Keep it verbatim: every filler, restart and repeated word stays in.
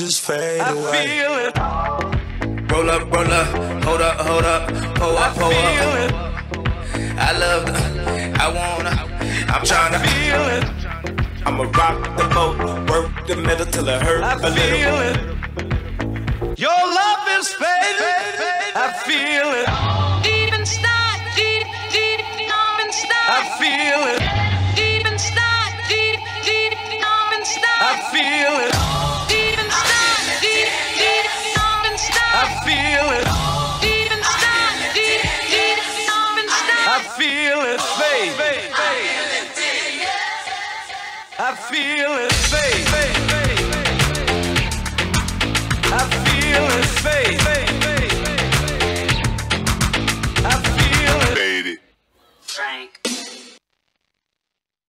just fade I away. I feel it. Roll up, roll up, hold up, hold up, pull up, pull I feel up. it. I love the, I wanna, I'm tryna feel it. I'ma rock the boat, work the middle till it hurt I a little. feel it. Your love is fading. I feel it. Deep inside, deep, deep, deep inside. I feel it. Deep inside, deep, deep, deep inside. I feel it. Deep inside, deep, deep, deep inside. I feel it. Deep inside, deep, deep, deep inside. I feel it. Fade. I feel it. Fade.